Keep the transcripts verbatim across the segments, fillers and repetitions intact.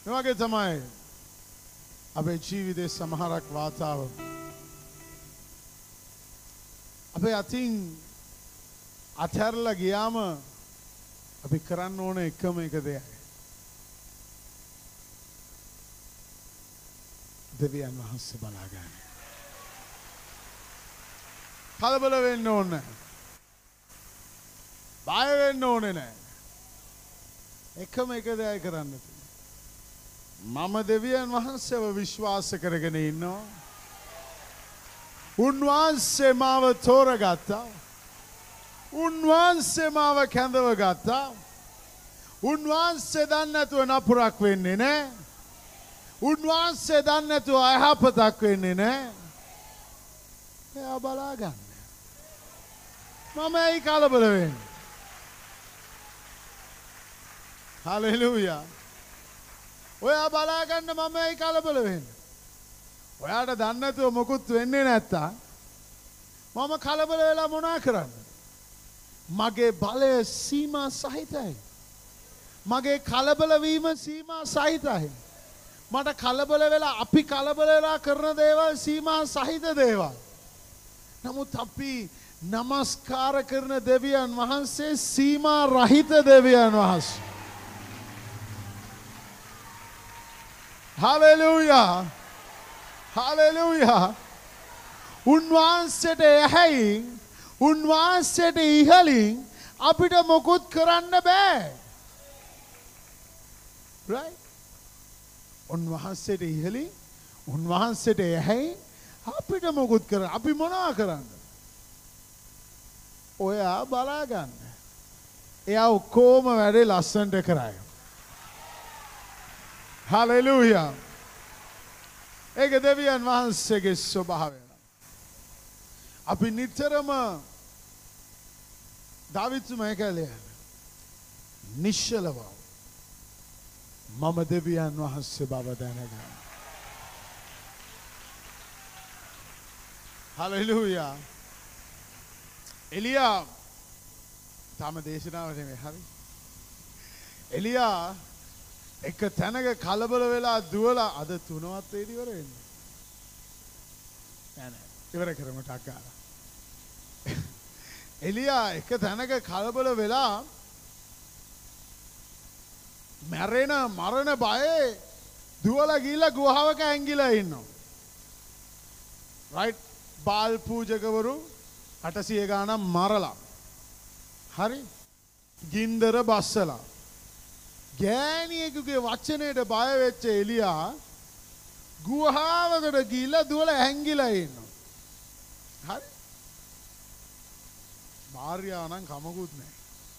මේ වගේ තමයි අපේ ජීවිතේ සමහරක් වාතාව අපේ අතින් අතහැරලා ගියාම අපි කරන්න ඕන එකම එක දෙයයි. දෙවියන් වහන්සේ බලා ගන්න. කලබල වෙන්න ඕනේ නැහැ. බය වෙන්න ඕනේ නැහැ. එකම එක දෙයයි කරන්න තියෙන්නේ. මම දෙවියන් වහන්සේව විශ්වාස කරගෙන ඉන්නවා. උන්වහන්සේ මාව තෝරගත්තා. උන්වහන්සේ මාව කැඳව ගත්තා. උන්වහන්සේ දන්නේ නැතුව නපුරක් වෙන්නේ නැහැ. උන්වහන්සේ දන්නේ නැතුව අයහපතක් වෙන්නේ නැහැ. එයා බලා ගන්න. මම ඒ කලබල වෙන්නේ. හලෙලූයා. ඔයා බලා ගන්න මම ඒ කලබල වෙන්නේ. ඔයාට දන්නේ නැතුව මොකුත් වෙන්නේ නැත්තම් මම කලබල වෙලා මොනා කරන්නේ? මගේ බලය සීමා සහිතයි. මගේ කලබල වීම සීමා සහිතයි. මට කලබල වෙලා අපි කලබල වෙලා කරන දේවල් සීමා සහිත දේවල්. නමුත් අපි නමස්කාර කරන දෙවියන් වහන්සේ සීමා රහිත දෙවියන් වහන්සේ. හලෙලූයා. හලෙලූයා. උන්වහන්සේට එහයින් උන්වහන්සේට ඉහළින් අපිට මොකුත් කරන්න බෑ. right? උන්වහන්සේට ඉහළින් උන්වහන්සේට එහයින් අපිට මොකුත් කරන්න අපි මොනවා කරන්නද? ඔයා බලා ගන්න. එයා ඔක්කොම වැඩේ ලස්සනට කරයි. හලෙලූයා. ඒක දෙවියන් වහන්සේගේ ස්වභාවය. අපි නිතරම දාවිද්තුමා කළේ නිශ්චලව මම දෙවියන් වහන්සේ බව දැනගන්න. හලෙලූයා. එලියා තම දේශනාව නෙමෙයි හරි. එලියා එක තැනක කලබල වෙලා දුවලා අද තුනවත් වේදි ඉවර වෙන්නේ. නෑ නෑ ඉවර කරමු ටක්කාලා. එලියා එක තැනක කලබල වෙලා මැරෙන මරණ බයේ දුවලා ගිහිල්ලා ගුහාවක ඇංගිලා ඉන්නවා. රයිට්. බාල් පූජකවරු අටසිය ගාණක් මරලා. හරි. ගින්දර බස්සලා. ගෑණියෙකුගේ වචනයට බය වෙච්ච එලියා ගුහාවකට ගිහිල්ලා දුවලා ඇංගිලා ඉන්නවා. හරි. භාර්යාව නම් කමකුත් නැහැ.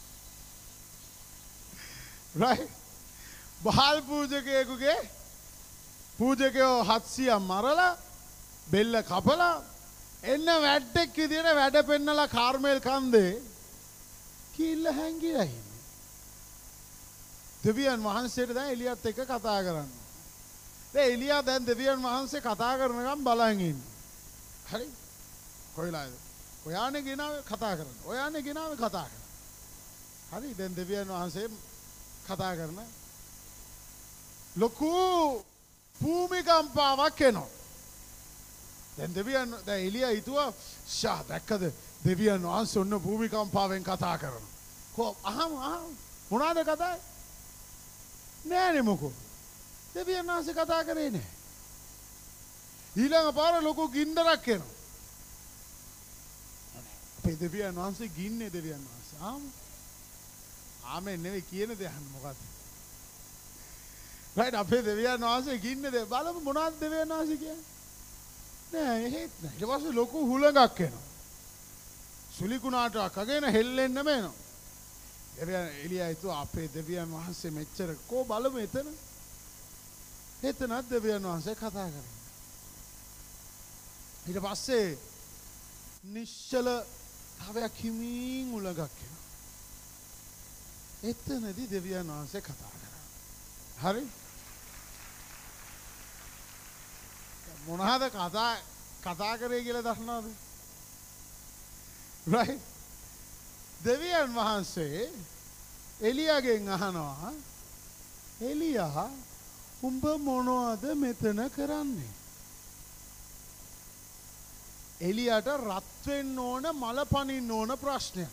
right? බාල් පූජකයෙකුගේ පූජකයෝ හත්සියක් මරලා බෙල්ල කපලා එන්න වැඩක් විදියට වැඩ පෙන්නලා කාර්මෙල් කන්දේ කිල්ල හැංගිලා ඉන්නේ. දෙවියන් වහන්සේට දැන් එලියත් එක්ක කතා කරන්න. දැන් එලියා දැන් දෙවියන් වහන්සේ කතා කරනකම් බලන් ඉන්නේ. හරි? කොයිලාද? ඔයානේ ගෙනාවේ කතා කරන්න. ඔයානේ ගෙනාවේ කතා කරන්න. හරි? දැන් දෙවියන් වහන්සේ කතා කරන ලොකු භූමිකම්පාවක් එනවා. දැන් දෙවියන් දැන් එලියා හිතුවා ෂා දැක්කද දෙවියන් වහන්සේ ඔන්න භූමිකම්පාවෙන් කතා කරනවා. කො අහම අහම මොනවාද කතා? නෑනේ මොකෝ. දෙවියන් වහන්සේ කතා කරේ නෑ. ඊළඟ පාර ලොකු ගින්දරක් එනවා. අපේ දෙවියන් වහන්සේ ගින්නේ දෙවියන් වහන්සේ. ආම ආමෙන් නෙවෙයි කියන දේ අහන්න මොකද්ද? right අපේ දෙවියන් වහන්සේ ගින්නේ දේ බලමු මොනවද දෙවියන් වහන්සේ කියන්නේ? නෑ එහෙත් නෑ. ඊට පස්සේ ලොකු හුලඟක් එනවා. සුලි කුණාටක් අගෙන හෙල්ලෙන්න මේනවා. දෙවියන් එලියා හිතුවා අපේ දෙවියන් වහන්සේ මෙච්චර කෝ බලමු එතන. එතනත් දෙවියන් වහන්සේ කතා කරනවා. ඊට පස්සේ නිශ්චල භාවයක් හිමින් උලඟක් එනවා. එතනදී දෙවියන් වහන්සේ කතා කරනවා. හරි? මොනවාද කතා කතා කරේ කියලා දන්නවද? right? දෙවියන් වහන්සේ එලියාගෙන් අහනවා එලියා උඹ මොනවද මෙතන කරන්නේ? එලියට රත් වෙන්න ඕන මල පනින්න ඕන ප්‍රශ්නයක්.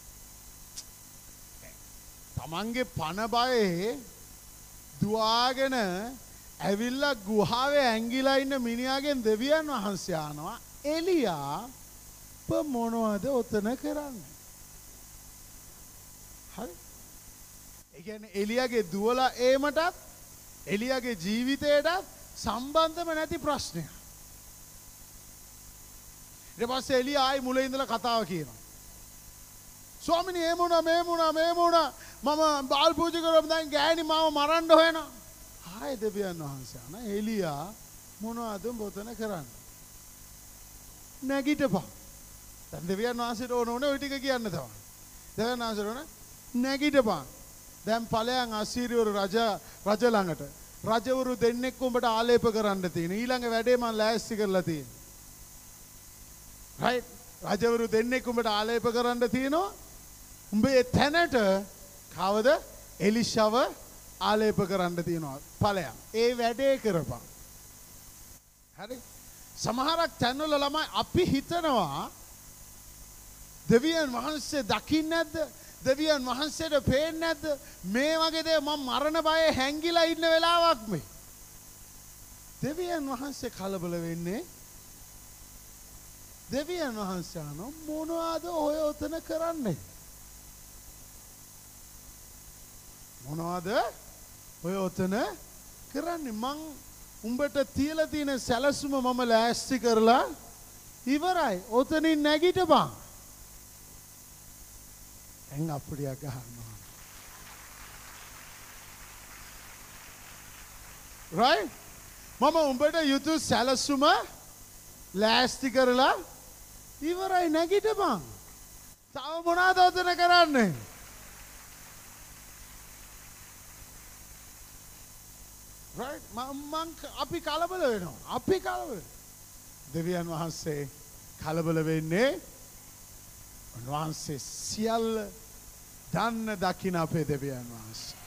තමන්ගේ පන බයේ දුවාගෙන ඇවිල්ලා ගුහාවේ ඇංගිලා ඉන්න මිනිහාගෙන් දෙවියන් වහන්සේ ආනවා එලියා උඹ මොනවද ඔතන කරන්නේ? හරි. ඒ කියන්නේ එලියාගේ දුවලා ඒමටත් එලියාගේ ජීවිතයටත් සම්බන්ධම නැති ප්‍රශ්නයක්. ඊට පස්සේ එලියා ආයි මුලින් ඉඳලා කතාව කියනවා. ස්වාමිනේ එහෙම වුණා මේ වුණා මේ වුණා මම බාල් පූජා කරපු දැන් ගෑණි මාව මරන්න හොයනවා. ආයි දෙවියන් වහන්සේ අන එලියා මොනවද උඹ ඔතන කරන්නේ? නැගිටපන්. දැන් දෙවියන් වහන්සේට ඕන ඕනේ ওই ටික කියන්න තමයි. දෙවියන් වහන්සේට ඕන නැගිටපන්. දැන් ඵලයන් අසීරියවරු රජ රජ ළඟට රජවරු දෙන්නෙක් උඹට ආලේප කරන්න තියෙන. ඊළඟ වැඩේ මම ලෑස්ති කරලා තියෙනවා. right රජවරු දෙන්නෙක් උඹට ආලේප කරන්න තියෙනවා. උඹේ තැනට කවද එලිෂාව ආලේප කරන්න තියෙනවා. ඵලයන් ඒ වැඩේ කරපන්. හරි. සමහරක් තැන්වල ළමයි අපි හිතනවා දෙවියන් වහන්සේ දකින්නේ නැද්ද? දෙවියන් වහන්සේට පේන්නේ නැද්ද? මේ වගේ දේ මම මරණ බයේ හැංගිලා ඉන්න වෙලාවක් මේ. දෙවියන් වහන්සේ කලබල වෙන්නේ. දෙවියන් වහන්සේ අන මොනවද ඔය ඔතන කරන්නේ? මොනවද ඔය ඔතන කරන්නේ? මං උඹට තියලා තියෙන සැලසුම මම ලෑස්ති කරලා ඉවරයි. ඔතනින් නැගිටපන්. එන් අප්පුඩියක් ගන්නවා. right මම උඹට යුතු සැලසුම ලෑස්ති කරලා ඉවරයි. නැගිටපන්. තව මොනවද ඔතන කරන්නේ? right මම අපි කලබල වෙනවා. අපි කලබල. දෙවියන් වහන්සේ කලබල වෙන්නේ උන්වහන්සේ සියල්ල දන්න දකින අපේ දෙවියන් වහන්සේ.